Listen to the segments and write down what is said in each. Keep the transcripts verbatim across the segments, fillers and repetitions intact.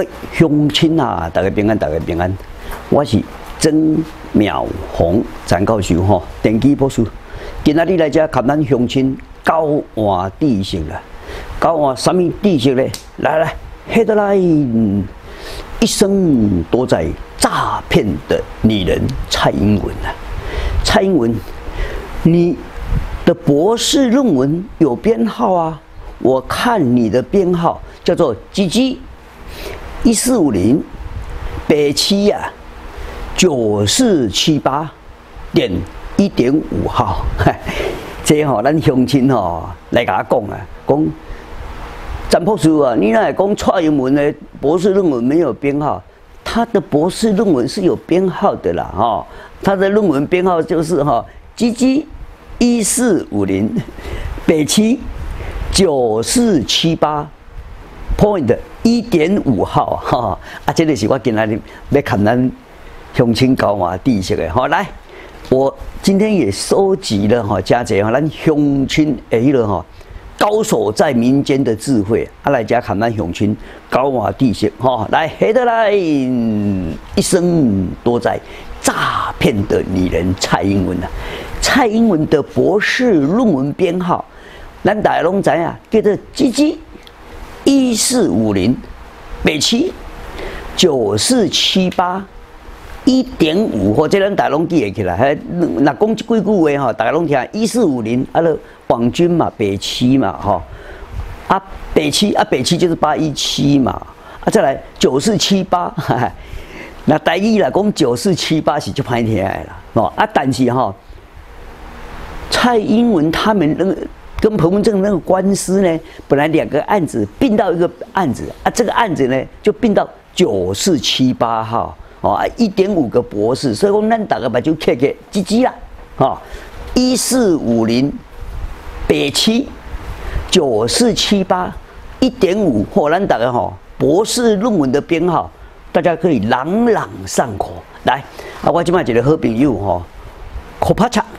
哎，乡亲啊，大家平安，大家平安。我是曾妙红张教授吼，电机博士。今仔日来遮看咱乡亲交换知识啦。交换什么知识咧？来来 ，headline， 一生躲在诈骗的女人蔡英文啊！蔡英文，你的博士论文有编号啊？我看你的编号叫做 G G 一四五零北七呀九四七八点一点五号，这吼、哦、咱乡亲吼来甲我讲啊，讲詹博士啊，你那讲蔡英文的博士论文没有编号，他的博士论文是有编号的啦，哈、哦，他的论文编号就是哈 G G 一四五零北七九四七八 point 一点五号哈啊，这个是我今仔日要看咱乡亲交换知识的哈。来，我今天也收集了哈，加这哈，咱乡亲的迄个哈高手在民间的智慧啊，来加看咱乡亲交换知识哈。来，黑的来，一生多在诈骗的女人蔡英文啊，蔡英文的博士论文编号。咱大家拢知啊，叫做 G G 一四五零北七九四七八一点五，或者咱大家拢记会起来。还若讲这几句话吼，大家拢听一四五零，啊，了网军嘛，北七嘛，吼啊，北七啊，北七就是八一七嘛，啊，再来九四七八，那台语来讲九四七八是就歹听的啦，哦啊，但是哈，蔡英文他们那个。跟彭文正那个官司呢，本来两个案子并到一个案子啊，这个案子呢就并到九四七八号哦，一点五个博士，所以讲咱大家把就看看鸡鸡啦，哦，一四五零北七九四七八一点五，或咱大家哈博士论文的编号，大家可以朗朗上口。来啊，我今麦一个好朋友哈，科帕查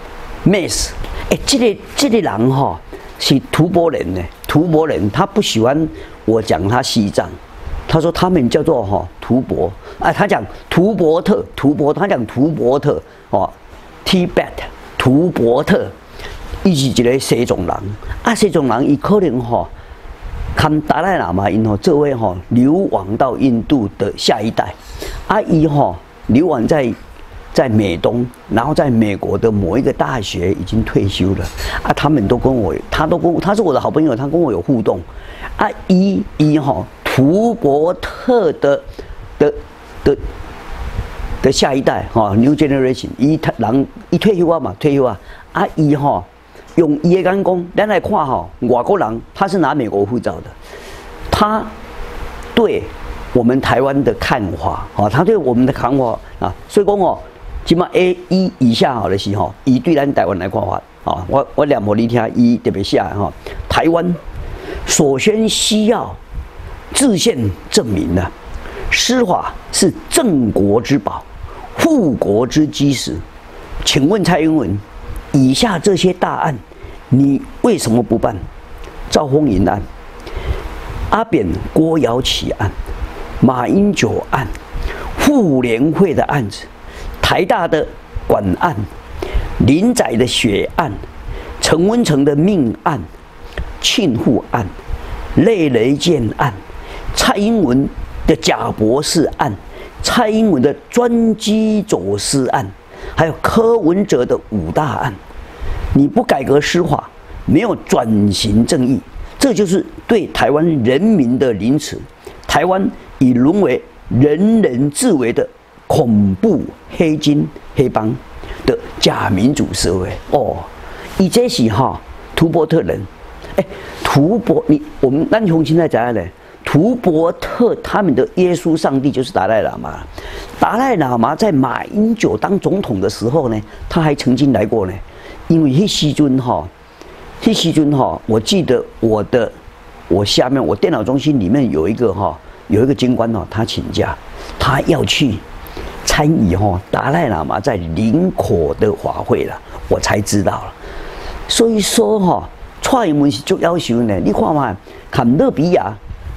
，Miss。哎，这个这个人哈、哦、是吐蕃人呢，吐蕃人他不喜欢我讲他西藏，他说他们叫做哈、哦、吐蕃，啊，他讲图伯特，图伯，他讲图伯特哦 ，Tibet 图伯特，伊是一个西藏人，啊，西藏人伊可能哈、哦，看达赖喇嘛因吼这位哈、哦、流亡到印度的下一代，啊，伊哈、哦、流亡在。在美东，然后在美国的某一个大学已经退休了啊，他们都跟我，他都跟我，他是我的好朋友，他跟我有互动啊，一一哈图伯特的的的的下一代哈 ，New Generation， 伊他人伊退休啊嘛，退休啊啊，伊哈用伊的眼光，咱来看哈，外国人他是拿美国护照的，他对我们台湾的看法啊，他对我们的看法啊，所以讲哦。即马 A 一以下好的是吼，以对咱台湾来看法啊，我我念互你听，伊特别写哈，台湾首先需要制宪证明呢，司法是镇国之宝，护国之基石。请问蔡英文，以下这些大案，你为什么不办？赵丰银案、阿扁郭瑶起案、马英九案、妇联会的案子。台大的管案、林仔的血案、陈文成的命案、庆户案、类雷舰案、蔡英文的假博士案、蔡英文的专机走私案，还有柯文哲的五大案，你不改革司法，没有转型正义，这就是对台湾人民的凌迟。台湾已沦为人人自危的。恐怖黑金黑帮的假民主社会哦，以这是哈图伯特人，哎，图伯你我们咱乡亲在怎样呢？图伯特他们的耶稣上帝就是达赖喇嘛，达赖喇嘛在马英九当总统的时候呢，他还曾经来过呢，因为迄时阵哈，迄时阵哈，我记得我的我下面我电脑中心里面有一个哈有一个军官哦，他请假，他要去。参与哈达赖喇嘛在林口的法会了，我才知道了。所以说哈，蔡英文是就要求呢，你看嘛，坎勒比亚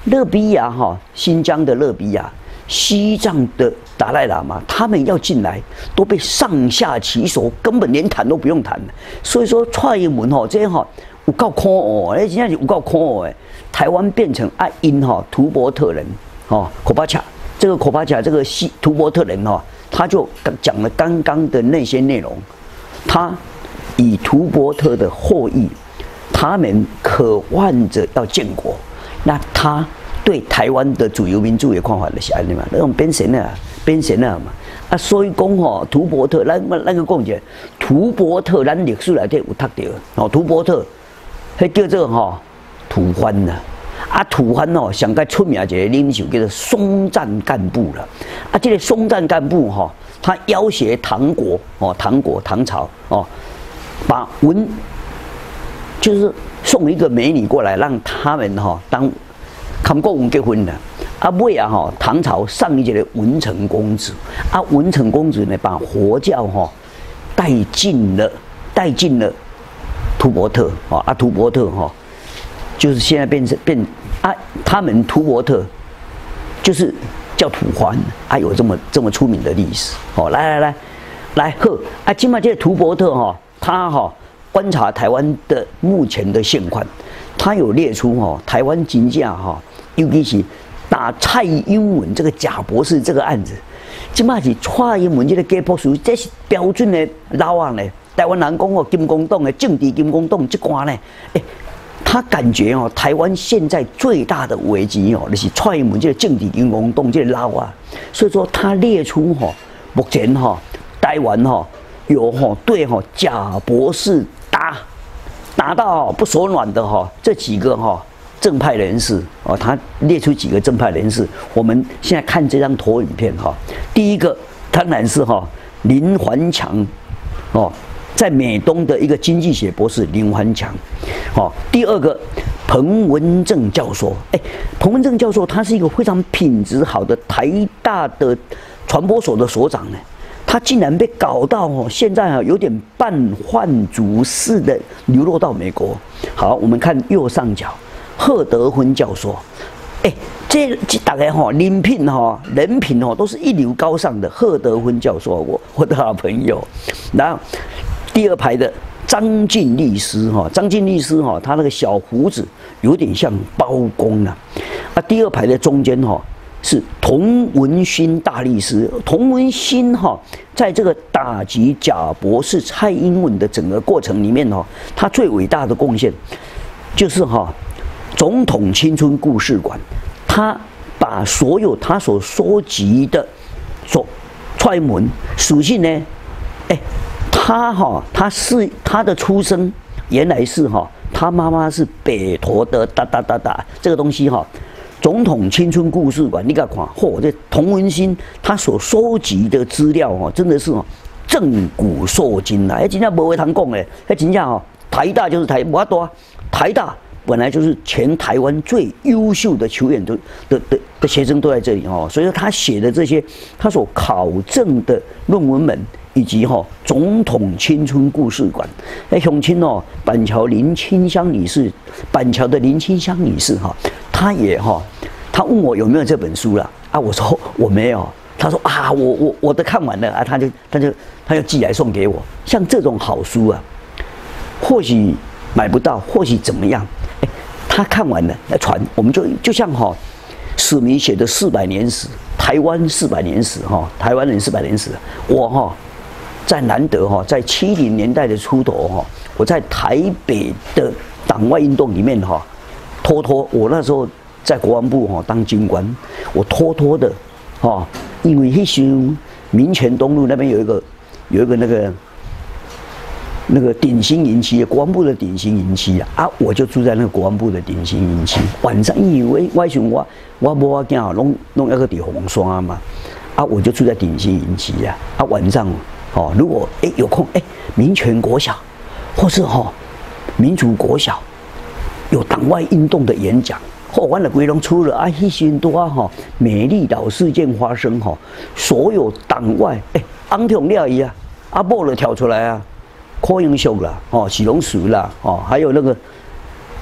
勒比亚哈，新疆的勒比亚，西藏的达赖喇嘛，他们要进来都被上下其手，根本连谈都不用谈。所以说，蔡英文哈这些哈有够可恶，哎，真正是有够可恶哎。台湾变成爱因哈图伯特人哦，科巴恰这个科巴恰这个西图伯特人哈，他就讲了刚刚的那些内容，他以图伯特的后裔，他们渴望着要建国，那他对台湾的自由民主的看法就是安尼嘛，那种变成啊，变成啊嘛，啊，所以讲吼，图伯特，咱咱个讲者，图伯特，咱历史内底有读到，哦，图伯特，迄叫做吼吐蕃呐，啊，吐蕃哦，上个出名一个领袖叫做松赞干布了，啊，这个松赞干布吼，他要挟唐国哦，唐国唐朝哦，把文就是送一个美女过来，让他们哈当。看国文结婚了，啊尾啊吼，唐朝上一届的文成公主，啊文成公主呢，把佛教哈带进了，带进了图伯特啊，啊图伯特哈，就是现在变成变啊，他们图伯特就是叫吐蕃，啊有这么这么出名的历史哦，来来来来呵，啊今麦这个图伯特哈，他哈观察台湾的目前的现况，他有列出哈台湾金价哈。尤其是打蔡英文这个假博士这个案子，即马是蔡英文这个假博士，这是标准的老案嘞。台湾人讲哦，金光党的政治金光党这关呢，哎，他感觉哦，台湾现在最大的危机哦，就是蔡英文这个政治金光党这个老啊，所以说他列出哈、哦，目前哈、哦，台湾哈、哦、有哈、哦、对哈、哦、假博士打打到不手软的哈、哦、这几个哈、哦。正派人士哦，他列出几个正派人士。我们现在看这张投影片哈，第一个当然是哈林环强哦，在美东的一个经济学博士林环强哦。第二个彭文正教授，哎，彭文正教授他是一个非常品质好的台大的传播所的所长呢，他竟然被搞到哦，现在啊有点半换族式的流落到美国。好，我们看右上角。贺德芬教授，哎，这这大概哈人品哈人品哈都是一流高尚的。贺德芬教授，我我的好朋友。然后第二排的张晋律师哈，张晋律师哈，他那个小胡子有点像包公啊。啊，第二排的中间哈是童文勋大律师。童文勋哈，在这个打击假博士蔡英文的整个过程里面哈，他最伟大的贡献就是哈。总统青春故事馆，他把所有他所收集的所踹门属性呢，哎，他哈他是他的出生原来是哈，他妈妈是北投的哒哒哒哒这个东西哈，总统青春故事馆你看看，嚯，这童文新他所收集的资料哈，真的是哦震古烁今啦，哎，真正无话通讲嘞，哎，真正哦台大就是台，无法多台大。本来就是全台湾最优秀的球员都的的的学生都在这里哦，所以说他写的这些他所考证的论文们，以及哈、哦、总统青春故事馆，哎，雄亲哦，板桥林清香女士，板桥的林清香女士哈、哦，她也哈、哦，她问我有没有这本书了啊，我说我没有，她说啊，我我我都看完了啊，她就她就她就寄来送给我，像这种好书啊，或许买不到，或许怎么样。他看完了来传，我们就就像哈、哦，史明写的四百年史，台湾四百年史哈、哦，台湾人四百年史，我哈、哦，在难得哈、哦，在七零年代的出头哈、哦，我在台北的党外运动里面哈、哦，偷偷我那时候在国防部哈、哦、当军官，我偷偷的哈、哦，因为那时候民权东路那边有一个有一个那个。那个鼎新营区，国防部的鼎新营区啊，啊，我就住在那个国防部的鼎新营区。晚上因为我想我我无要紧啊，弄弄那个地红山嘛，啊，我就住在鼎新营区啊。啊，晚上哦，如果哎有空哎，民权国小，或是哈、哦、民主国小有党外运动的演讲，或完了规拢出了啊，迄时多啊哈，美丽岛事件发生哈，所有党外哎，安统料伊啊，阿伯就跳出来啊。柯英秀啦，哦，许荣淑啦，哦，还有那个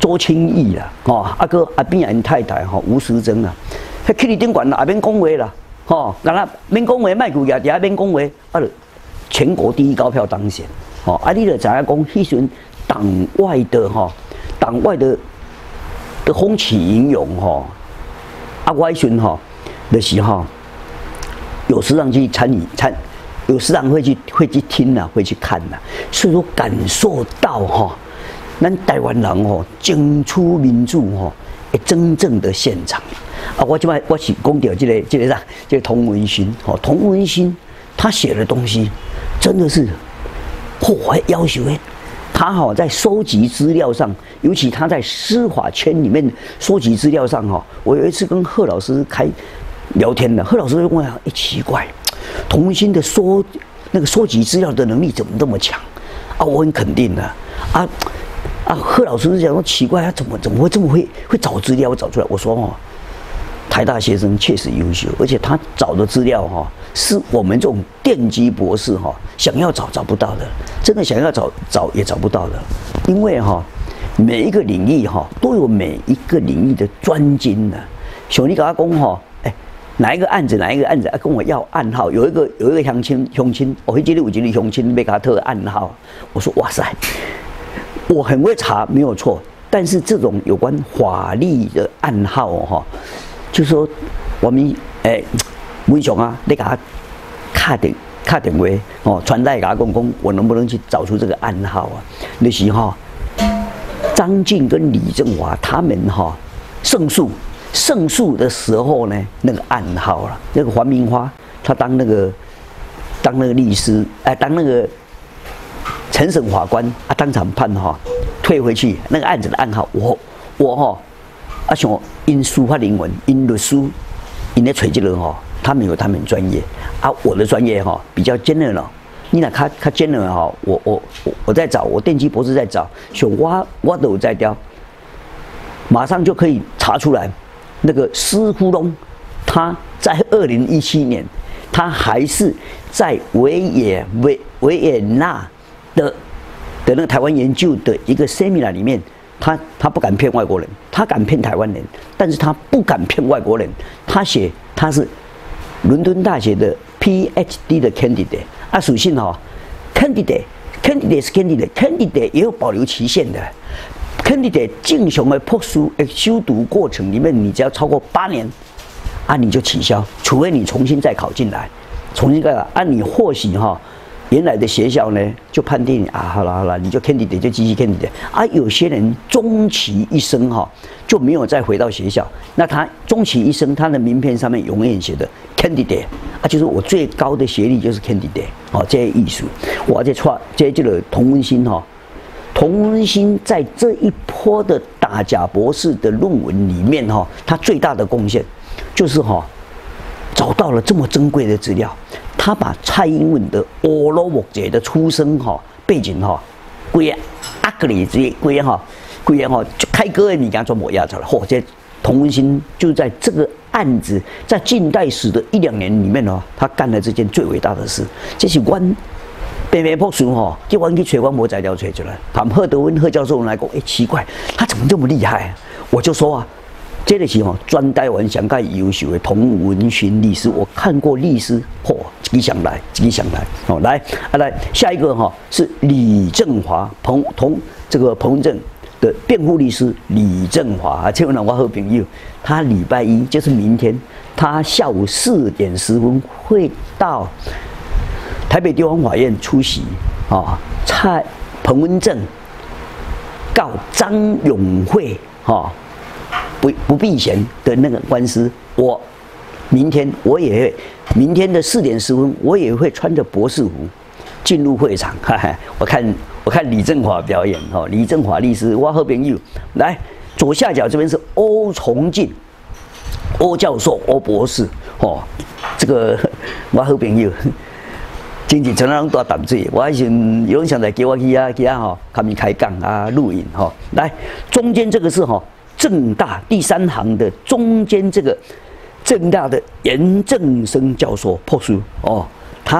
周清义啦，哦，阿哥阿边人太太吼吴时珍啊，迄去你顶管也免讲话啦，吼，干那免讲话，卖顾也也免讲话，啊，全国第一高票当选，哦，啊，你就知影讲，迄阵党外的吼，党外的的风起云涌吼，啊，我迄阵吼，就是吼，有时常去参与参，有时常会去会去听啦，会去看啦，所以说感受到吼。咱台湾人吼，争取民主吼，真正的现场啊！我即摆我是讲到这个这个啥，这个童文新吼，童文新他写的东西真的是，嚯、哦，要求诶，他哈在收集资料上，尤其他在司法圈里面收集资料上哈，我有一次跟贺老师开聊天的，贺老师就问我，哎，奇怪，童文新的收那个收集资料的能力怎么那么强啊？我很肯定的啊。啊，贺老师讲说奇怪，他怎么怎么会这么会会找资料找出来？我说哦，台大学生确实优秀，而且他找的资料哈、哦，是我们这种电机博士哈、哦、想要找找不到的，真的想要找找也找不到的，因为哈、哦、每一个领域哈、哦、都有每一个领域的专精的。像你跟他讲哈，哎，哪一个案子哪一个案子啊，跟我要暗号，有一个有一个乡亲乡亲，我记得有一个乡亲被他特暗号，我说哇塞。我很会查，没有错，但是这种有关法律的暗号哈，就说我们诶，文雄啊，你给他卡点卡点位哦，传代给他公公，我能不能去找出这个暗号啊？那时哈，张晋跟李正华他们哈胜诉胜诉的时候呢，那个暗号了，那个黄明花他当那个当那个律师，哎，当那个。陈审法官啊，当场判哈、哦，退回去那个案子的暗号，我我哈、哦，啊像因司法人员、因律师、因的垂这个哈，他们有他们专业啊，我的专业哈、哦、比较 general， 你那他他 general 哈，我我我我在找，我电机博士在找，像我我都有在调，马上就可以查出来，那个施富隆，他在二零一七年，他还是在维也维维也纳。的的那个台湾研究的一个 seminar 里面，他他不敢骗外国人，他敢骗台湾人，但是他不敢骗外国人。他写他是伦敦大学的 P H D 的 candidate 啊，属性哈、哦、，candidate candidate 是 candidate candidate 也有保留期限的 ，candidate 正常的博士的修读过程里面，你只要超过八年啊，你就取消，除非你重新再考进来，重新再考啊，你或许哈。原来的学校呢，就判定啊，好了好了，你就 candidate 就继续 candidate 啊。有些人终其一生哈、哦，就没有再回到学校，那他终其一生，他的名片上面永远写的 candidate 啊，就是我最高的学历就是 candidate 哦，这些艺术，我在创这这个童文新哈，童文新在这一波的打假博士的论文里面哈，他最大的贡献就是哈，找到了这么珍贵的资料。他把蔡英文的欧罗木姐的出生哈背景哈，规个阿格里这规个哈，规个哈就开歌的物件全部压出来。嚯，这童文新就在这个案子在近代史的一两年里面哦，他干了这件最伟大的事。这是阮北美博士哈，叫阮去找阮无材料找出来。他们贺德温贺教授来讲，哎，奇怪，他怎么这么厉害、啊？我就说啊。这个是吼，专台湾上界优秀的童文新律师，我看过律师，嚯，自己想来，自己想来，哦，来啊来，下一个哈是李正华，彭同这个彭正的辩护律师李正华啊，这位我好朋友，他礼拜一就是明天，他下午四点十分会到台北地方法院出席啊，蔡彭文正告张永惠哈。不不避嫌的那个官司，我明天我也会，明天的四点十分，我也会穿着博士服进入会场，哈哈，我看我看李正华表演哈，李正华律师，我好朋友，来左下角这边是欧崇进，欧教授、欧博士，哦，这个我好朋友。真是常常都淡水，我以前有人想来叫我去啊去啊吼，他们开讲啊录影哈，来中间这个是哈。政大第三行的中间这个政大的严正生教授博士哦，他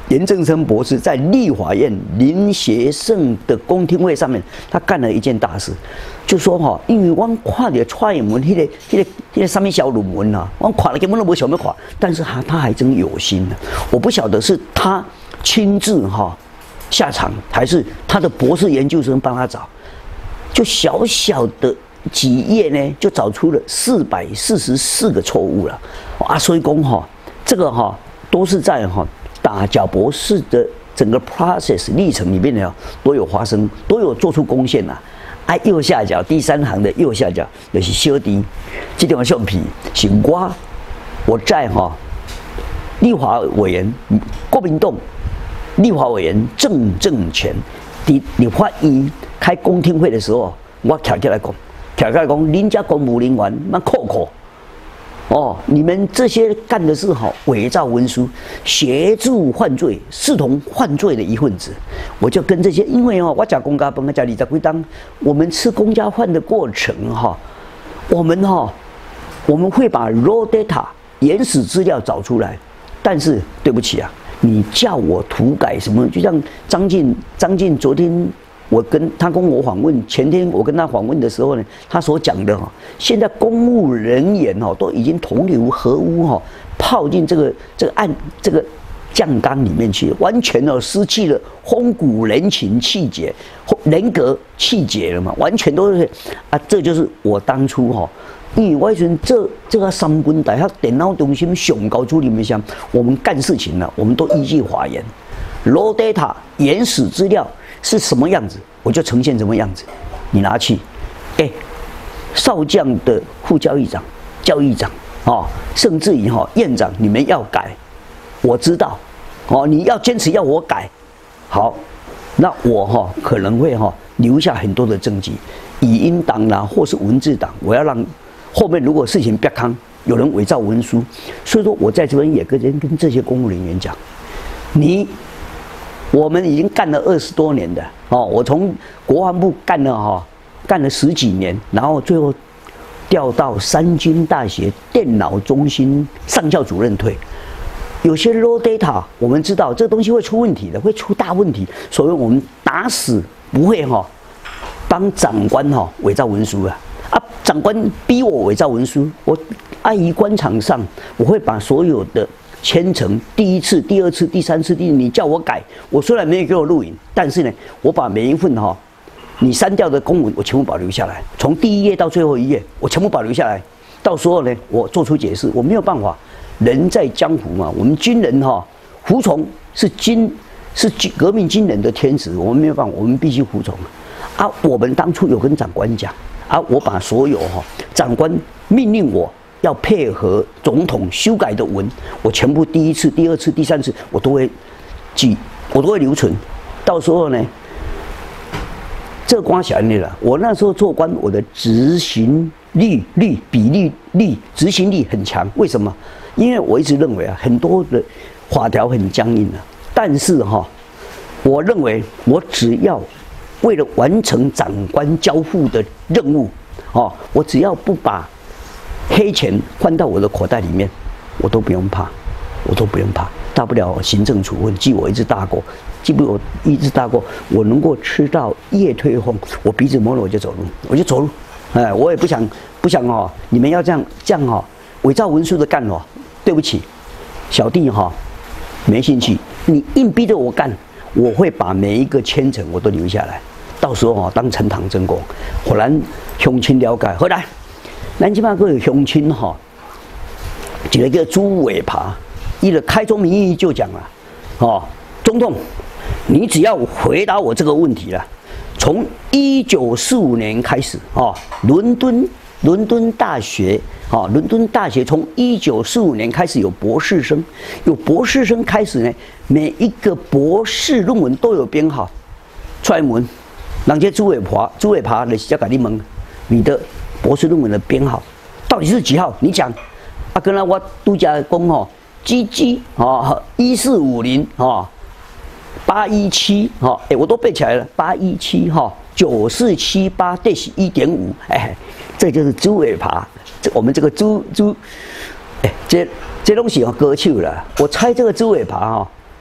严正生博士在立法院林学胜的公听会上面，他干了一件大事，就说哈，因为我看了蔡英文迄个、迄个、迄个上面小论文啊，我看了根本都没想要看，但是他他还真有心的，我不晓得是他亲自哈下场，还是他的博士研究生帮他找，就小小的几页呢，就找出了四百四十四个错误了啊，所以讲哈，这个哈都是在哈。打贾博士的整个 process 历程里面呢，都有发生，都有做出贡献呐。啊，右下角第三行的右下角就是小弟，这地方橡皮是我我在哈立法委员国民党立法委员郑正全伫立法院开公听会的时候，我跳起来讲，跳起来讲，恁家公务人员蛮酷酷。哦，你们这些干的是好伪造文书、协助犯罪、视同犯罪的一份子，我就跟这些，因为哦，我讲公家饭，讲二十几档，我们吃公家饭的过程哈，我们哈，我们会把 raw data 原始资料找出来，但是对不起啊，你叫我涂改什么？就像张晋，张晋昨天。我跟他跟我访问，前天我跟他访问的时候呢，他所讲的哈，现在公务人员哈都已经同流合污哈，泡进这个这个案这个酱缸里面去，完全哦失去了风骨人情气节、人格气节了嘛，完全都是啊，这就是我当初哈，因为我以前这这个三军大学电脑中心上高处里面想，我们干事情呢，我们都依据法言 ，raw data 原始资料。是什么样子，我就呈现什么样子。你拿去，哎、欸，少将的副教育长、教育长，哦，甚至于哈、哦、院长，你们要改，我知道，哦，你要坚持要我改，好，那我哈、哦、可能会哈、哦、留下很多的证据，语音档啦，或是文字档，我要让后面如果事情不康，有人伪造文书，所以说我在这边也跟跟这些公务人员讲，你。我们已经干了二十多年的哦，我从国防部干了哈，干了十几年，然后最后调到三军大学电脑中心上校主任退。有些 raw data 我们知道这东西会出问题的，会出大问题，所以我们打死不会哈帮长官哈伪造文书啊啊！长官逼我伪造文书，我碍于官场上，我会把所有的。千层第一次、第二次、第三次、第你叫我改，我虽然没有给我录影，但是呢，我把每一份哈、哦、你删掉的公文，我全部保留下来，从第一页到最后一页，我全部保留下来。到时候呢，我做出解释，我没有办法，人在江湖嘛，我们军人哈、哦、服从是军是革命军人的天职，我们没有办法，我们必须服从啊。我们当初有跟长官讲啊，我把所有哈、哦、长官命令我。要配合总统修改的文，我全部第一次、第二次、第三次，我都会记，我都会留存。到时候呢，这光想你了。我那时候做官，我的执行力、力比例、力执行力很强。为什么？因为我一直认为啊，很多的法条很僵硬啊。但是哈、哦，我认为我只要为了完成长官交付的任务，哦，我只要不把黑钱换到我的口袋里面，我都不用怕，我都不用怕，大不了行政处分，记我一只大过，记不我一只大过，我能够吃到夜推风，我鼻子摸了我就走路，我就走路，哎，我也不想不想哦，你们要这样这样哦，伪造文书的干哦，对不起，小弟哈、哦，没兴趣，你硬逼着我干，我会把每一个千层我都留下来，到时候哦，当呈堂证供，果然乡亲了解，回来。咱即摆个有乡亲哈，一个叫朱伟爬，伊的开宗明义就讲了，哦，总统，你只要回答我这个问题了。从一九四五年开始，哦，伦敦伦敦大学，哦，伦敦大学从一九四五年开始有博士生，有博士生开始呢，每一个博士论文都有编号，出来问，人家朱伟爬，朱伟爬就是要甲你问，你的。博士论文的编号到底是几号？你讲啊，跟他我度假工哦 ，G G 哦，一四五零哦，八一七哦，哎，我都背起来了，八一七哈，九四七八 dash 一点五，哎，这就是猪尾爬，这我们这个猪猪，哎，这这东西哦割去了。我猜这个猪尾爬哈、哦，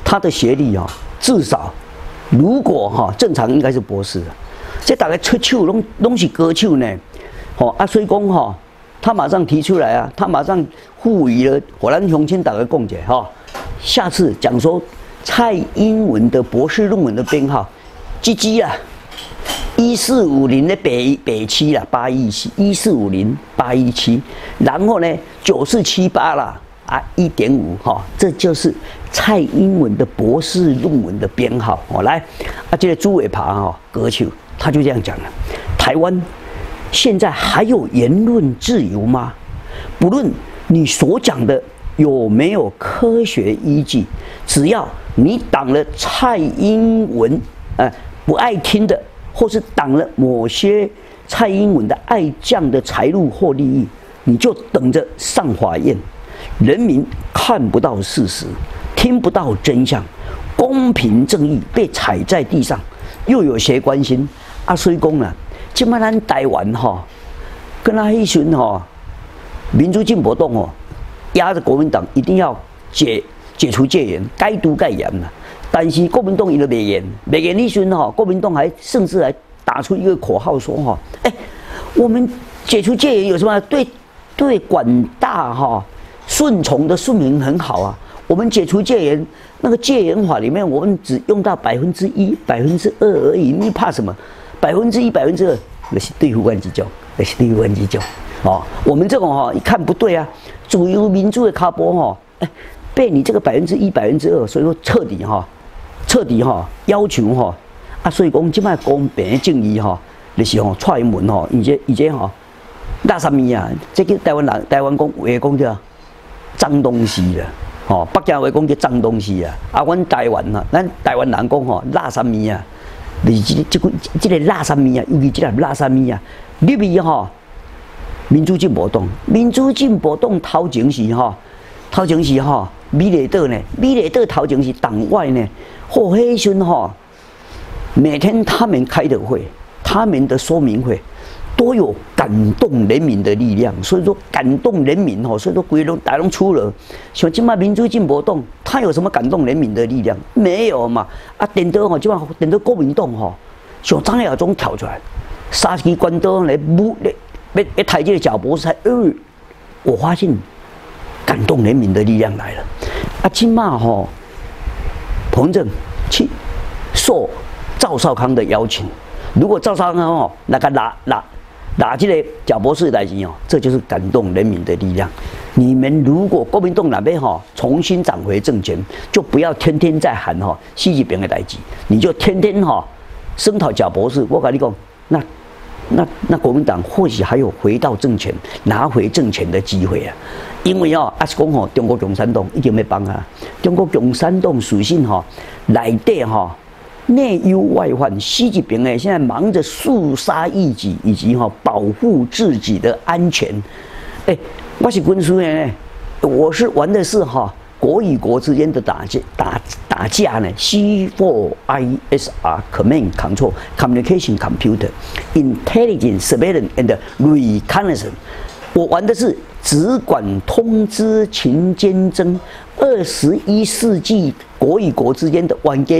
他的学历啊，至少如果哈正常应该是博士的。这大概出手拢拢是高手呢，哦啊，所以讲哈，他马上提出来啊，他马上赋予了火兰雄亲大家共解哈。下次讲说蔡英文的博士论文的编号 ，G G 啊，一四五零的北北七啦，八一七一四五零八一七，然后呢九四七八啦。啊，一点五哈，这就是蔡英文的博士论文的编号哦。来，啊，这个朱伟爬哈，格秋他就这样讲了：台湾现在还有言论自由吗？不论你所讲的有没有科学依据，只要你挡了蔡英文呃不爱听的，或是挡了某些蔡英文的爱将的财路或利益，你就等着上法院。人民看不到事实，听不到真相，公平正义被踩在地上，又有谁关心？啊，所以讲啊，今麦咱台湾哈，跟那一群哈，民主进步党哦，压着国民党一定要解解除戒严，该毒该严了。但是国民党伊都没严，没严那群哈，国民党还甚至还打出一个口号说哈，哎，我们解除戒严有什么对对广大哈？顺从的顺民很好啊，我们解除戒严，那个戒严法里面，我们只用到百分之一、百分之二而已，你怕什么？百分之一、百分之二，那是对付关机教，那是对付关机教。哦，我们这种哈、哦、一看不对啊，主流民主的卡波哈，哎，被你这个百分之一、百分之二，所以说彻底哈、哦，彻底哈、哦、要求哈、哦、啊，所以讲即摆公平的正义哈、哦，就是吼蔡英文吼，而且而且吼，那什么啊？这个台湾人台湾讲话讲叫。脏东西啦，吼、哦，北京话讲叫脏东西啊，啊，阮台湾啊，咱台湾人讲吼，垃圾物啊，就是这这个这个垃圾物啊，尤其这个垃圾物啊，你咪吼，民主进步党，民主进步党头前是吼，头前是吼，美丽岛呢，美丽岛头前是党外呢，或黑时吼，每天他们开的会，他们的说明会。都有感动人民的力量，所以说感动人民吼，所以说规拢大拢出了。像今麦民主进步党，他有什么感动人民的力量？没有嘛！啊，等到吼，今麦等到国民党吼，像张亚中跳出来，杀鸡关刀来侮来要要抬这个贾博士，才呃，我发现感动人民的力量来了。啊，今麦吼，彭正去受赵少康的邀请，如果赵少康吼那个拉拉。打这个贾博士来讲哦，这就是感动人民的力量。你们如果国民党那边哈重新掌回政权，就不要天天在喊哈习近平的代志，你就天天哈声讨贾博士。我跟你讲，那那那国民党或许还有回到政权、拿回政权的机会啊。因为哦，阿是讲吼，中国共产党一定要帮啊。中国共产党属性哈内底哈。内忧外患，习近平哎，现在忙着肃杀异己，以及哈保护自己的安全。哎，我是军事员呢，我是玩的是哈国与国之间的打架打打架呢 ，C 四 I S R Command Control Communication Computer Intelligence Surveillance and Reconnaissance。我玩的是只管通知勤监侦，二十一世纪国与国之间的玩家。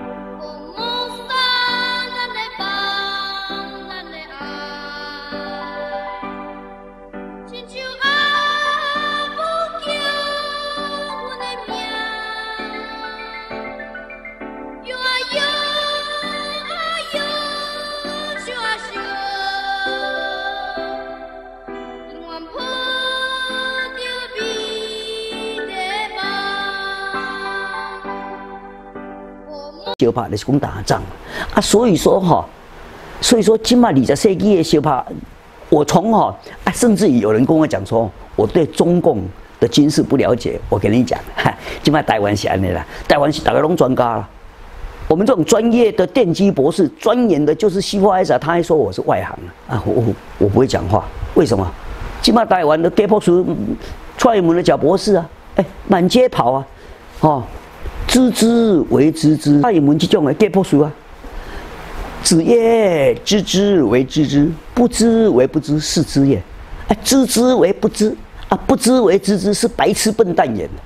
小拍就是讲打仗啊，所以说哈，所以说今麦二十世纪的小拍，我从哈啊，甚至于有人跟我讲说，我对中共的军事不了解，我跟你讲，今麦台湾是安尼啦，台湾是大家拢专家啦。我们这种专业的电机博士，钻研的就是 C 四 I S R， 他还说我是外行啊，我我我不会讲话，为什么？今麦台湾的解剖出蔡英文的贾博士啊，哎，满街跑啊，哦。知之为知之，蔡英文这种的解剖术啊，子曰：“知之为知之，不知为不知，是知也。”啊，知之为不知啊，不知为知之，是白痴笨蛋眼。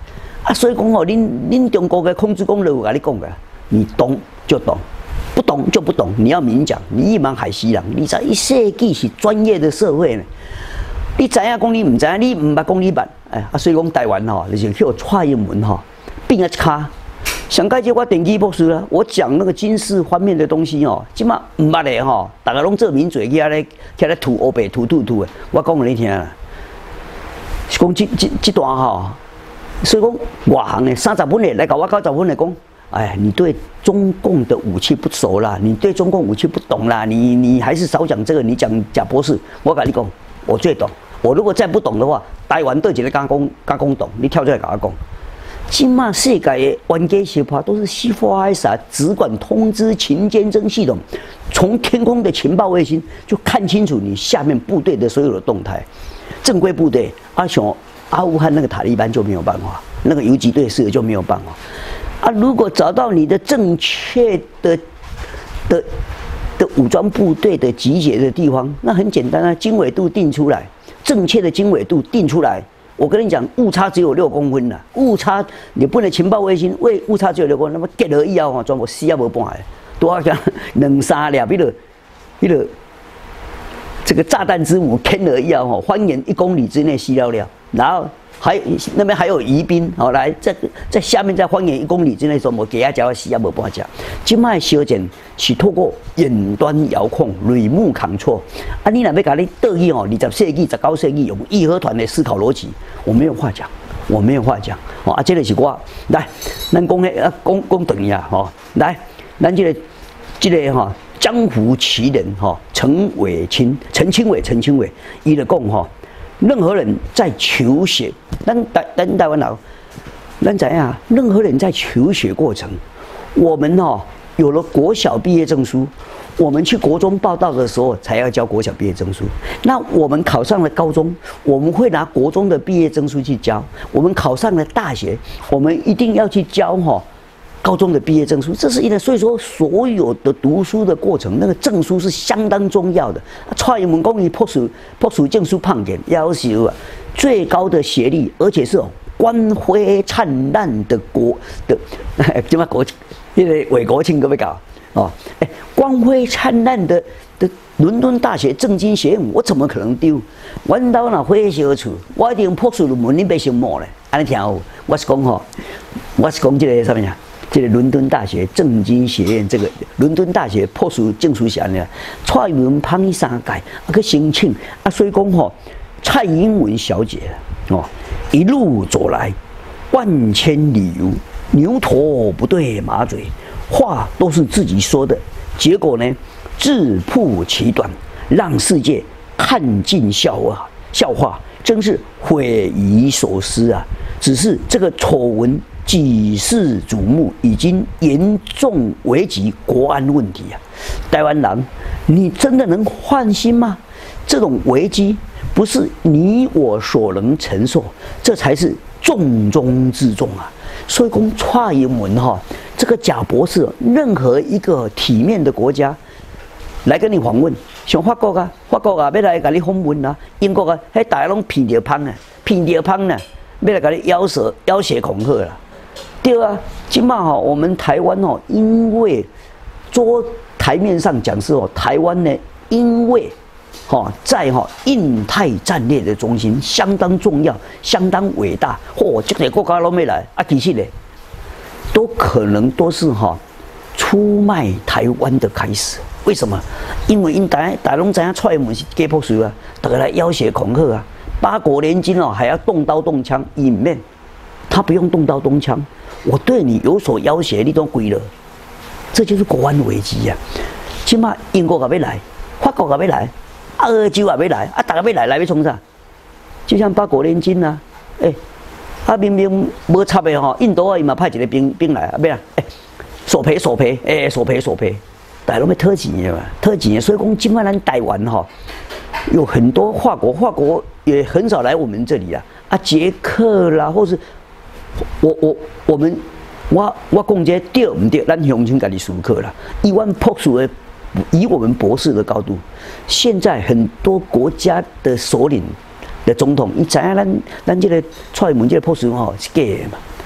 啊，所以讲吼，恁恁中国的孔子公就有甲你讲个，你懂就懂。不懂就不懂，你要明讲。你一门海西人，你在一世纪是专业的社会呢。你知影讲你唔知影，你唔捌讲你捌。哎，啊，所以讲台湾吼，就是叫蔡英文吼，并一卡。上届我电机博士啦，我讲那个军事方面的东西哦，即马唔捌的吼，大家拢做名嘴，去遐咧，去咧吐乌白吐吐吐的。我讲给你听啦，是讲即即即段吼，所以讲外行的三十分的来甲我九十分的讲。哎，你对中共的武器不熟啦，你对中共武器不懂啦，你你还是少讲这个。你讲贾博士，我跟你讲，我最懂。我如果再不懂的话，台湾对几个加工加工懂，你跳出来跟我讲。今嘛世界的冤家相拍都是西方海峡只管通知情监侦系统，从天空的情报卫星就看清楚你下面部队的所有的动态。正规部队，阿雄阿富汗那个塔利班就没有办法，那个游击队是就没有办法。啊，如果找到你的正确的的的武装部队的集结的地方，那很简单啊，经纬度定出来，正确的经纬度定出来。我跟你讲，误差只有六公分啦，误差你不能情报卫星，为误差只有六公分，那么结了以后吼，全部死也无半个，多少讲两三粒，迄个迄个这个炸弹之母牵了以后吼，方圆一公里之内死了了，然后。还那边还有疑兵，好、哦、来在在下面，在方圆一公里之内，说我给他讲死也无半只。今麦修剪是透过远端遥控、remote control。啊，你若要甲你倒去哦，二十世纪、十九世纪用义和团的思考逻辑，我没有话讲，我没有话讲。哦，啊，这个是我来，咱讲迄啊，讲讲等一下吼，来，咱这个这个哈、哦、江湖奇人哈、哦、陈伟清、陈清伟、陈清伟，伊就讲哈。任何人在求学，咱台咱台湾人，咱怎样？任何人在求学过程，我们哦有了国小毕业证书，我们去国中报到的时候才要交国小毕业证书。那我们考上了高中，我们会拿国中的毕业证书去交；我们考上了大学，我们一定要去交哈、哦。高中的毕业证书，这是一个，所以说所有的读书的过程，那个证书是相当重要的。蔡英文讲伊博士博士证书判给要求啊，最高的学历，而且是哦光辉灿烂的国的，什么国？那个伪国庆可不搞哦？哎，光辉灿烂的的伦敦大学政经学院，我怎么可能丢？我到那回小处，我一定博士论文你别想摸嘞。安尼听好，我是讲吼，我是讲这个什么呀？这个伦敦大学政经学院，这个伦敦大学博士证书是安尼，蔡英文判伊三届，啊去申请，啊所以讲吼，蔡英文小姐哦，一路走来，万千理由，牛头不对马嘴，话都是自己说的，结果呢，自曝其短，让世界看尽笑话，笑话真是匪夷所思啊！只是这个丑闻。举世瞩目，已经严重危及国安问题啊！台湾人，你真的能放心吗？这种危机不是你我所能承受，这才是重中之重啊！所以讲蔡英文哈，这个贾博士，任何一个体面的国家来跟你访问，像法国啊，法国啊要来跟你访问啊，英国啊，迄大家拢骗着芳啊，骗着芳呢，要来跟你要挟要挟恐吓啦。对啊，今嘛哈，我们台湾哦，因为桌台面上讲是哦，台湾呢，因为哈在哈印太战略的中心相当重要，相当伟大，嚯，这个国家都没来啊，其实呢，都可能都是哈出卖台湾的开始。为什么？因为因大大拢知影蔡英文是假博士啊，大家来要挟恐吓啊，八国联军哦还要动刀动枪掩面，他不用动刀动枪。我对你有所要挟，你都归了，这就是国安危机呀、啊！起码英国也要来，法国也要来，澳洲也要来，啊，大家要来来要冲啥？就像八国联军啊，哎、欸，啊明明无插的吼，印度啊伊嘛派一个兵兵来，啊，咩啊？哎、欸，索赔索赔，哎、欸，索赔索赔，大家拢要讨钱的嘛，讨钱的，所以讲今晚咱台湾哈，有很多法国，法国也很少来我们这里啊，啊，捷克啦，或是。我我我们我我讲这对唔对？咱乡亲家己思考啦。以我们博士的，以我们博士的高度，现在很多国家的首领的总统，你知影咱咱这个蔡英文这个博士吼是假的嘛？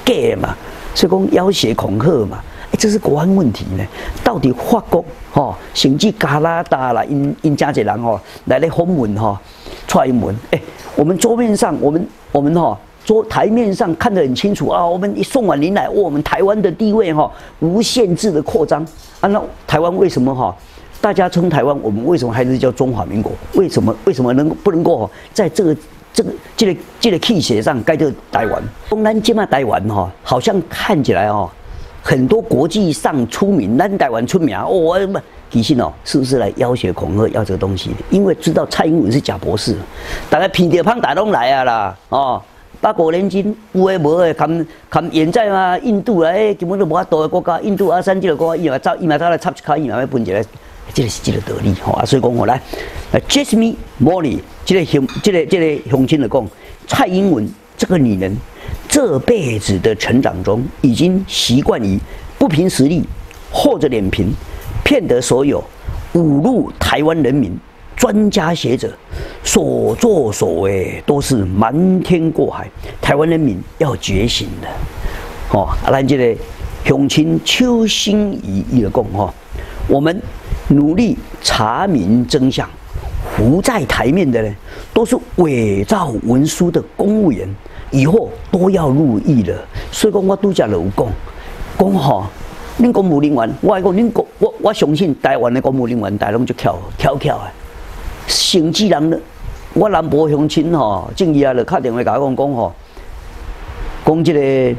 假嘛，所以讲要挟恐吓嘛，哎，这是国安问题呢。到底法国吼、哦，甚至加拿大啦，因因加济人吼来咧访问吼，蔡英文，哎，我们桌面上，我们我们吼。桌台面上看得很清楚啊，我们一送往林来，我们台湾的地位哈无限制的扩张啊。那台湾为什么哈？大家称台湾，我们为什么还是叫中华民国？为什么为什么能不能够在这个这个这个这个气血上盖这个台湾？东南今嘛台湾哈，好像看起来哈，很多国际上出名，咱台湾出名哦，不，其实哦，是不是来要挟恐吓要这个东西？因为知道蔡英文是假博士，大概偏着胖打拢来啊啦哦。八国联军有诶无诶，含含现在嘛，印度来根本都无法度诶国家，印度阿三这个国家，伊嘛走，伊嘛走来插一卡，伊嘛要分一个，这个是这个道理吼啊。所以讲吼来 ，Jasmine Molly 这个乡，这个这个乡亲来讲，蔡英文这个女人这辈子的成长中，已经习惯于不凭实力、厚着脸皮骗得所有，侮辱台湾人民。专家学者所作所为都是瞒天过海，台湾人民要觉醒了。哦，啊，咱这个乡亲邱心怡伊就讲吼，我们努力查明真相，浮在台面的呢，都是伪造文书的公务员，以后都要入狱了。所以讲，我拄则就有讲，讲吼，恁公务人员，我讲恁公，我我相信台湾的公务人员，大拢就巧巧巧的。甚至人呢，我南部乡亲吼，正义啊，就打电话甲我讲讲吼，讲这个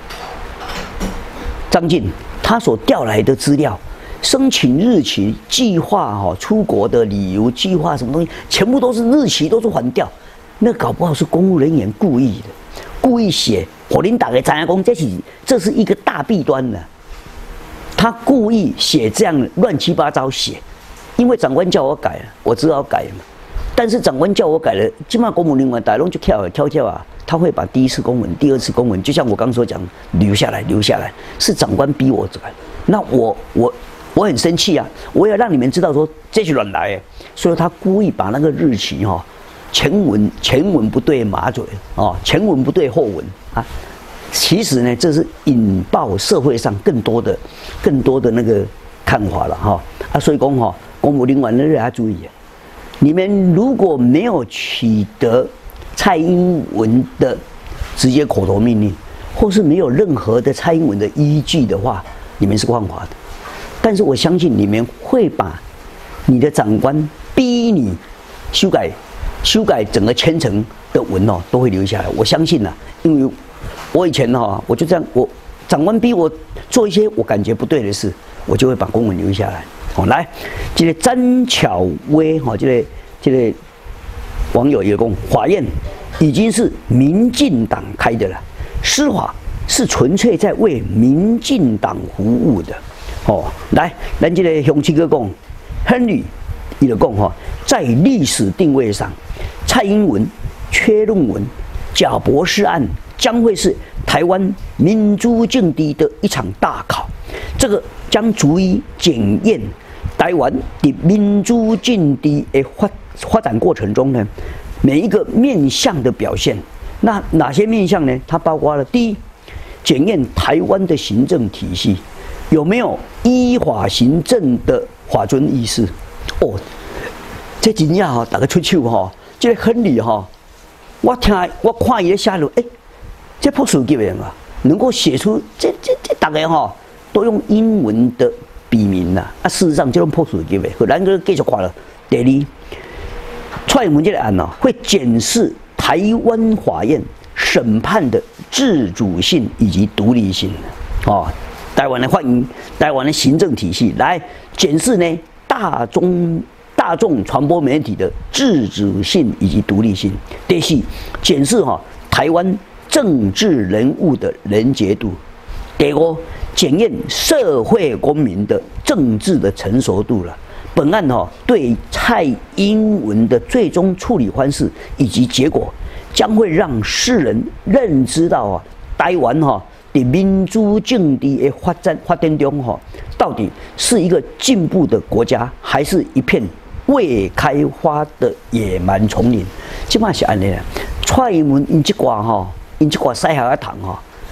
张晋他所调来的资料、申请日期、计划哈出国的理由、计划什么东西，全部都是日期都是还掉，那搞不好是公务人员故意的，故意写，我恁大家知影讲这是这是一个大弊端的，他故意写这样乱七八糟写。因为长官叫我改了，我知道改嘛。但是长官叫我改了，起码公务人员大龙就跳跳跳啊，他会把第一次公文、第二次公文，就像我刚所讲，留下来，留下来，是长官逼我改。那我我我很生气啊！我要让你们知道说这是乱来的，所以他故意把那个日期哈、哦，前文前文不对马嘴哦，前文不对后文啊。其实呢，这是引爆社会上更多的、更多的那个看法了哈啊，所以讲哈。公务人员呢，要注意啊！你们如果没有取得蔡英文的直接口头命令，或是没有任何的蔡英文的依据的话，你们是犯法的。但是我相信你们会把你的长官逼你修改、修改整个签呈的文哦，都会留下来。我相信呐、啊，因为我以前哈、哦，我就这样，我长官逼我做一些我感觉不对的事，我就会把公文留下来。好，来，这个詹巧薇哈，这个这个网友也讲，法院已经是民进党开的了，司法是纯粹在为民进党服务的。哦，来，咱这个乡亲哥讲，亨利伊就讲哈，在历史定位上，蔡英文缺论文、假博士案将会是台湾民主政治的一场大考，这个将足以检验。台湾的民主政治的发发展过程中呢，每一个面向的表现，那哪些面向呢？它包括了第一，检验台湾的行政体系有没有依法行政的法尊意识。哦，这真正哈，大家出手哈，这个亨利哈，我听我看伊咧写落，哎，这朴实级的嘛，能够写出这这这大家哈都用英文的。笔名呐，啊，事实上这种破除机会，咱个继续看了。第二，蔡英文这个案呢、哦，会检视台湾法院审判的自主性以及独立性。哦，台湾的法院、台湾的行政体系来检视呢大众大众传播媒体的自主性以及独立性。第四，检视哈、哦、台湾政治人物的人杰度。第五。检验社会公民的政治的成熟度了。本案哈、哦、对蔡英文的最终处理方式以及结果，将会让世人认知到啊，台湾哈的民主政治的发展发展中哈，到底是一个进步的国家，还是一片未开发的野蛮丛林？这嘛是安尼啦。蔡英文因这挂哈，因这挂西下一堂哈。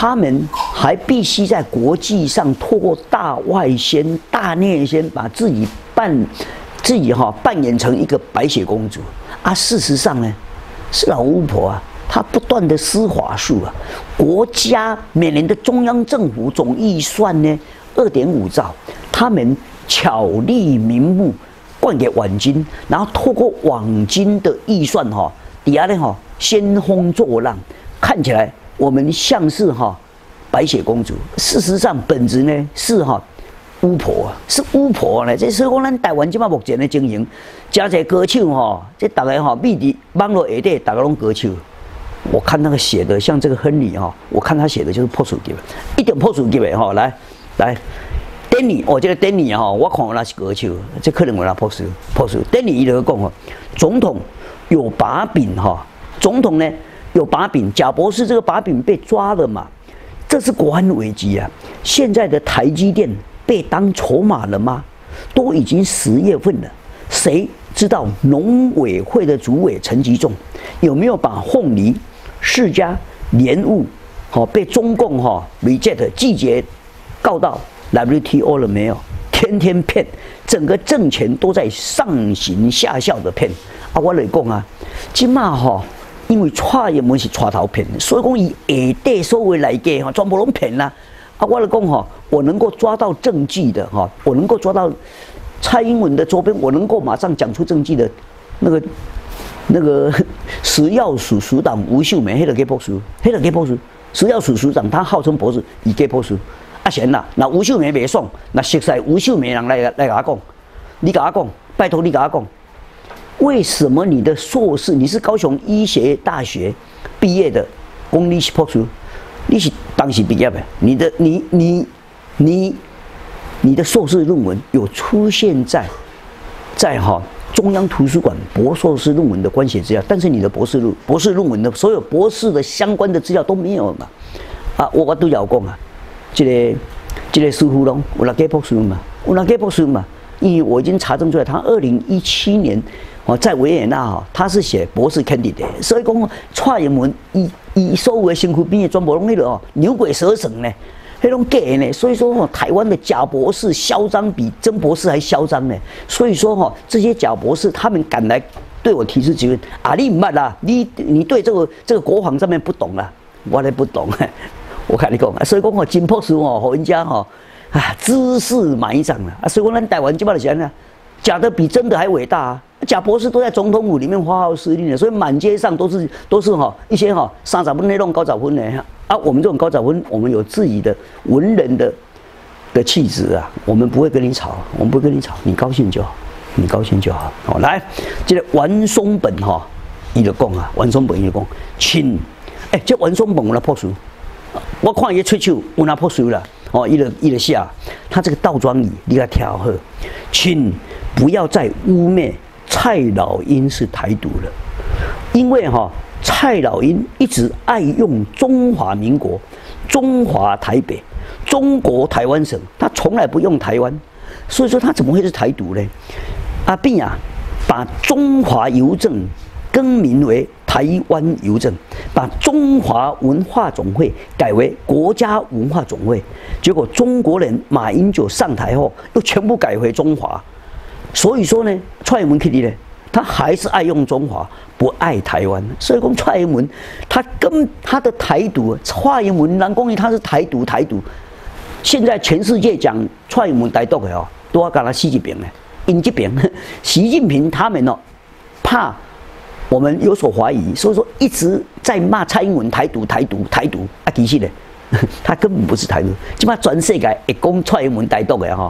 他们还必须在国际上透过大外宣、大内宣，把自己扮自己哈、哦、扮演成一个白雪公主啊。事实上呢，是老巫婆啊，她不断的施法术啊。国家每年的中央政府总预算呢二点五兆，他们巧立名目灌给网军，然后透过网军的预算哈、哦，底下呢哈兴风作浪，看起来我们像是哈、哦、白雪公主，事实上本质呢是哈、哦、巫婆啊，是巫婆呢。这所以讲咱台湾即马目前的情形，加这歌手哈，这大家哈密伫网络下底，大家拢歌手。我看那个写的，像这个亨利哈，我看他写的就是破手级，一点破手级的哈，来来。丹尼，哦，这个丹尼哈，我看那是歌手，这可能我那破手破手。丹尼伊就讲哦，总统有把柄哈，总统呢有把柄，贾博士这个把柄被抓了嘛，这是国安危机啊。现在的台积电被当筹码了吗？都已经十月份了，谁知道农委会的主委陈吉仲有没有把凤梨、世家、莲雾，好、哦、被中共哈、哦、reject 季节告到 W T O 了没有？天天骗，整个政权都在上行下效的骗啊！我来讲啊，今嘛哈，因为蔡英文是带头骗，所以讲以下底所谓来嘅哈，全部拢骗啦。啊，我来讲哈，我能够抓到证据的哈，我能够抓到蔡英文的周边，我能够马上讲出证据的，那个那个食药署署长吴秀梅，迄个给博士，迄个给博士，食药署署长他号称博士，伊给博士。啊，闲啦！那吴秀梅袂爽，那熟悉吴秀梅人来来甲我讲，你甲我讲，拜托你甲我讲，为什么你的硕士你是高雄医学大学毕业的，公立博士，你是当时毕业的，你的你你你你的硕士论文有出现在在哈中央图书馆博硕士论文的关系资料，但是你的博士论博士论文的所有博士的相关的资料都没有嘛？啊，我我都要讲啊。这个这个师傅龙，有那给博士嘛？有那给博士嘛？因为我已经查证出来，他二零一七年哦，在维也纳哈，他是写博士 candidate， 所以讲蔡英文以以所有的身躯边的全部拢迄个哦牛鬼蛇神呢，迄种假呢。所以说哦，台湾的假博士嚣张比真博士还嚣张呢。所以说哈，这些假博士他们敢来对我提出质问啊，你唔捌啦，你你对这个这个国防上面不懂啦，我咧不懂。我跟你讲，所以讲哦，真博士哦，和人家哈啊知识埋葬了啊，所以讲咱台湾基本上呢，假的比真的还伟大啊！假博士都在总统府里面发号施令的，所以满街上都是都是哈一些哈三十分那种高早分的啊。我们这种高早分，我们有自己的文人的的气质啊，我们不会跟你吵，我们不会跟你吵，你高兴就好，你高兴就好。好，来，这个王松本哈，伊就讲啊，王松本伊就讲，亲，哎、欸，这王松本我来破书。我看伊吹手有哪破书了哦，伊就伊就写，他这个倒装语你给他调好，请不要再污蔑蔡老鹰是台独了，因为哈、哦、蔡老鹰一直爱用中华民国、中华台北、中国台湾省，他从来不用台湾，所以说他怎么会是台独呢？阿扁啊，把中华邮政更名为台湾邮政，把中华文化总会改为国家文化总会，结果中国人马英九上台后又全部改回中华，所以说呢，蔡英文 Kitty 呢，他还是爱用中华，不爱台湾，所以讲蔡英文他跟他的台独，蔡英文人讲他是台独台独，现在全世界讲蔡英文台独的哦，都要跟他习近平呢，因这边习近平他们哦怕我们有所怀疑，所以说一直在骂蔡英文台独、台独、台独啊！其实呢，他根本不是台独，即马全世界会讲蔡英文台独的哈，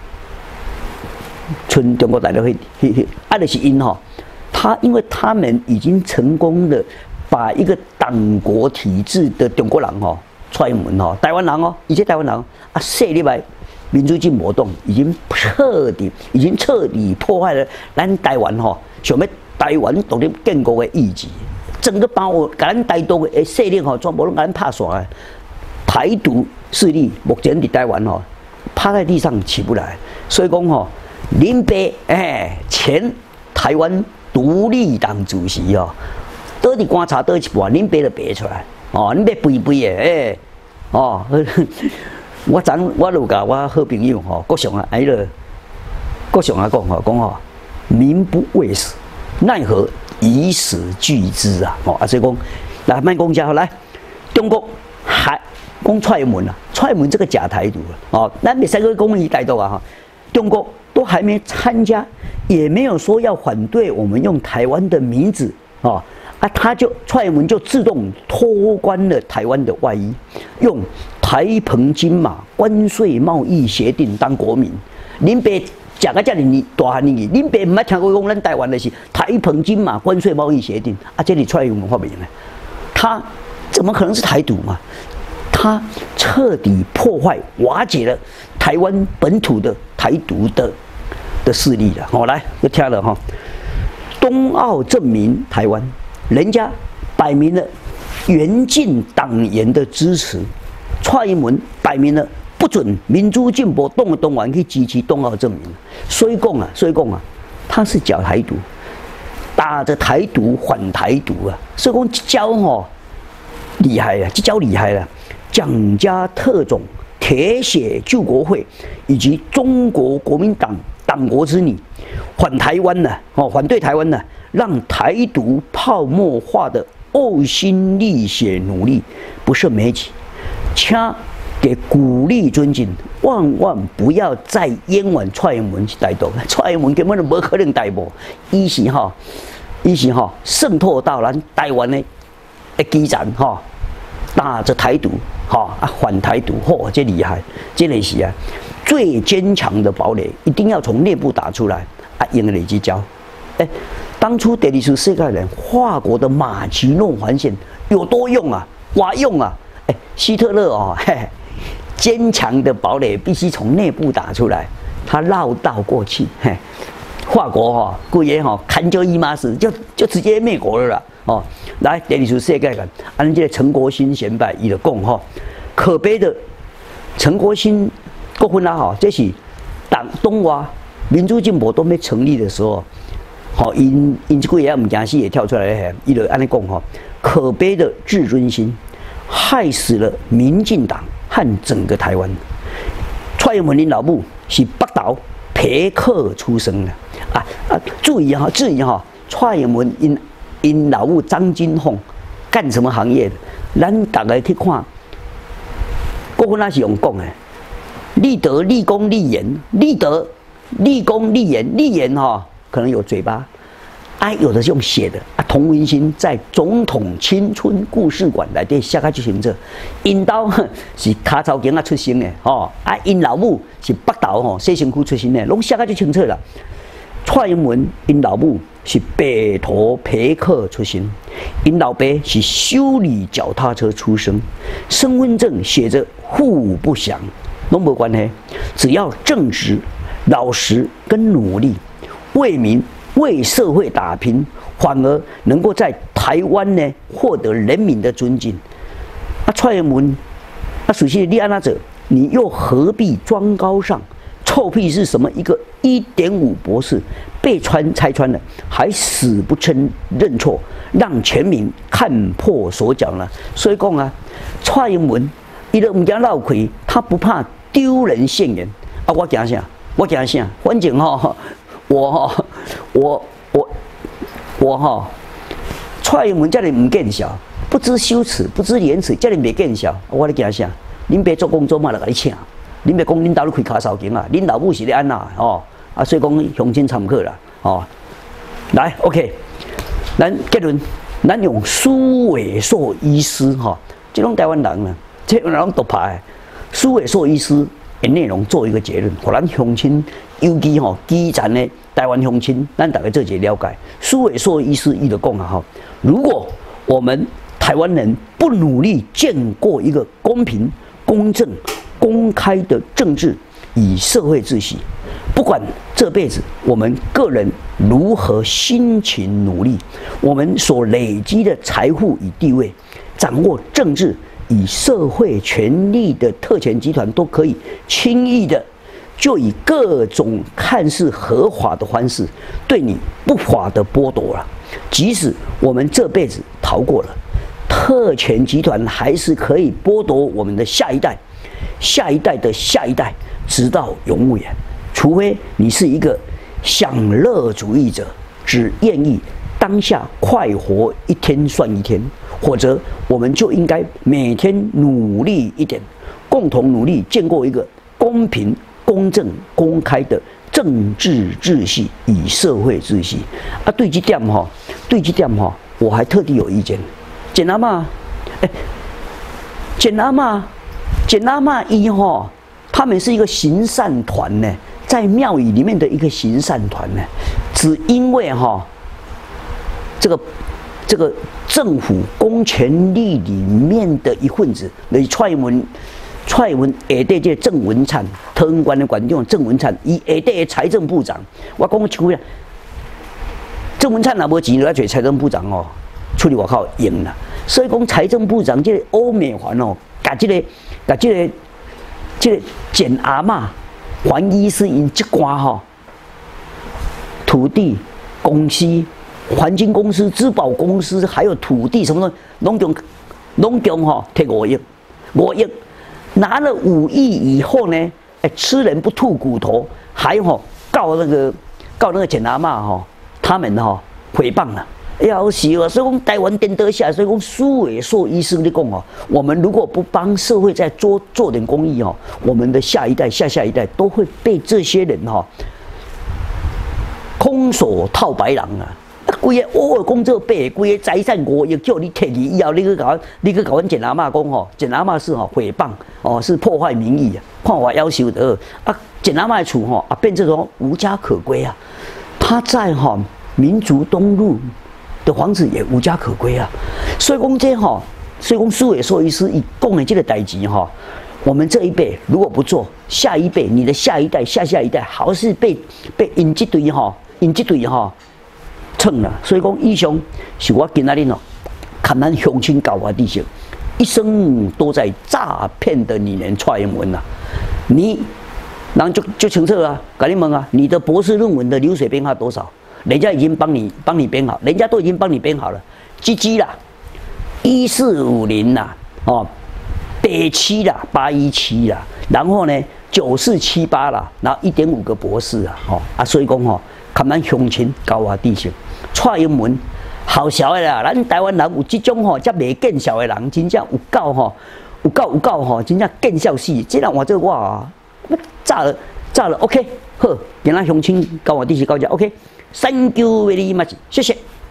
像中国大陆迄迄啊，就是因哈，他因为他们已经成功的把一个党国体制的中国人哈，蔡英文哈，台湾人哦，以及台湾人啊，设立来民主进步动，已经彻底、已经彻底破坏了咱台湾哈，想要。台湾独立建国的意志，整个把我咱台独的势力吼，全部拢咱拍散的。台独势力目前伫台湾吼，趴在地上起不来，所以讲吼，林北哎，前台湾独立党主席哦，倒伫观察倒一半，林北就白出来哦，林北肥肥的哎， 哦，我昨我就甲我好朋友吼，国雄啊，哎了，国雄啊讲吼，讲吼，民不畏死，奈何以死惧之啊！哦，啊，所以讲，来慢讲家来，中国还讲蔡英文啊，蔡英文这个假台独啊，哦，咱别三个公益台独啊哈，中国都还没参加，也没有说要反对我们用台湾的名字啊。啊，他就蔡英文就自动脱关了台湾的外衣，用台澎金马关税贸易协定当国民。恁爸食个遮尼大汉年纪，恁爸唔捌听过讲咱台湾的是台澎金马关税贸易协定啊？这里蔡英文发明的，他怎么可能是台独嘛？他彻底破坏瓦解了台湾本土的台独的的势力了。好，来，我听了哈，冬奥证明台湾。人家摆明了严禁党员的支持，蔡英文摆明了不准民主进步动的动员去支持冬奥证明，所以讲啊，所以讲啊，他是假台独，打着台独反台独啊，所以讲这招吼厉害啊，这招厉害了，蒋家特种铁血救国会以及中国国民党党国之女反台湾呢，哦，反对台湾呢。让台独泡沫化的呕心沥血努力不胜枚举，请给鼓励尊敬，万万不要再冤枉蔡英文去台独。蔡英文根本就无可能台独，伊是哈，伊是哈渗透到咱台湾的的基层哈，打着台独哈啊反台独，嚯，这厉害，这个是啊最坚强的堡垒，一定要从内部打出来啊，用累积教，哎。当初第二次世界大战，法国的马奇诺环线有多用啊？哇用啊！哎，希特勒哦，嘿嘿，坚强的堡垒必须从内部打出来，他绕道过去，嘿，法国哈、哦，故意哈，砍就一马死，就就直接灭国了啦！哦，来第二次世界大战，按这个陈国新先辈伊就讲哈，可悲的陈国新国分啦哈，这是党东华民主进步都没成立的时候。好，因因这个也唔惊死，也跳出来咧，伊就安尼讲吼，可悲的自尊心，害死了民进党和整个台湾。蔡英文的老母是北投培课出生的啊啊！注意哈，注意哈，蔡英文因因老母张金凤干什么行业的？咱大家去看，国分那是用讲的，立德、立功、立言，立德、立功、立言，立言哈。可能有嘴巴，啊，有的是用写的啊。童文新在总统青春故事馆内底写个就行者，因兜是卡草间啊出生的哦，啊，因老母是北投吼西城区出生的，拢写个就清楚啦。蔡英文因老母是北投培课出身，因老爸是修理脚踏车出身，身份证写着互不详，拢无关系，只要正直、老实跟努力。为民为社会打拼，反而能够在台湾呢获得人民的尊敬。啊，蔡英文，啊，属实你安那做，你又何必装高尚？臭屁是什么？一个一点五博士被穿拆穿了，还死不承认错，让全民看破手脚呢？所以讲啊，蔡英文伊都唔惊闹亏，他不怕丢人现眼。啊，我惊啥？我惊啥？反正吼。我哈，我我我哈，蔡英文这里唔见笑，不知羞耻，不知廉耻，这里没见笑。我咧惊啥？恁爸做工作嘛来甲你请，恁爸讲恁兜咧开卡烧间啊，恁老母是咧安那哦？啊，所以讲乡亲参考啦，哦。来 ，OK， 咱结论，咱用苏伟硕医师哈，这种台湾人呢，这种人独派，苏伟硕医师的内容做一个结论，互咱乡亲。尤其吼基层的台湾乡亲，咱大家做一个了解。苏伟硕医师伊就讲啊哈，如果我们台湾人不努力建构一个公平、公正、公开的政治与社会秩序，不管这辈子我们个人如何辛勤努力，我们所累积的财富与地位，掌握政治与社会权力的特权集团，都可以轻易的。就以各种看似合法的方式对你不法的剥夺了，即使我们这辈子逃过了， 特权集团还是可以剥夺我们的下一代、下一代的下一代，直到永远。除非你是一个享乐主义者，只愿意当下快活一天算一天，或者我们就应该每天努力一点，共同努力建构一个公平、公正、公开的政治秩序与社会秩序。啊，对这点哈，对这点哈，我还特地有意见。简阿嬷，哎，简阿嬷，简阿嬷一哈，他们是一个行善团呢，在庙宇里面的一个行善团呢，只因为哈，这个这个政府公权力里面的一份子，来踹门。蔡文下底这郑文灿，桃园县的县长郑文灿，伊下底的财政部长，我讲一句啦，郑文灿若无钱，就来找财政部长哦，出去外口用啦。所以讲财政部长这个欧美环哦，甲这个甲这个这个简阿嬷、黄医师因这寡吼，土地公司、环境公司、资保公司，还有土地什么的，拢共拢共吼摕五亿，五亿。拿了五亿以后呢，哎，吃人不吐骨头，还吼告那个告那个简阿嬷哈，他们哈诽谤了，要死了！所以讲台湾颠倒下，所以讲苏伟硕医师你讲哦，我们如果不帮社会再做做点公益哦，我们的下一代、下下一代都会被这些人哈空手套白狼啊！规个我讲这白，规个财产我也叫你摕去以后，你去搞，你去搞阮简阿嬷讲吼，简阿嬷是吼诽谤哦，是破坏民意啊，看我要求的啊，简阿嬷的厝吼啊变成说无家可归啊，他在哈民族东路的房子也无家可归啊，所以讲这吼，所以讲苏伟硕医师伊讲的这个代志哈，我们这一辈如果不做，下一辈你的下一代、下下一代，还是被被因这堆哈，因这堆哈。蹭了，所以讲以上是我今仔日哦，看咱乡亲教我知识，一生都在诈骗的女人踹门呐。你，人就就清楚啊，跟你问啊，你的博士论文的流水编号多少？人家已经帮你帮你编好，人家都已经帮你编好了。G G 啦，一四五零啦，哦，北七啦，八一七啦，然后呢九四七八啦，然后一点五个博士啊，哦啊，所以讲吼，看咱乡亲教我知识。蔡英文好笑的啦，咱台湾人有这种吼，才袂见笑的人，真正有够吼，有够有够吼，真正见笑死。这样我这我啊，炸了炸了 ，OK， 好，今仔乡亲教我知识到这 ，OK，Thank you very much， 谢谢。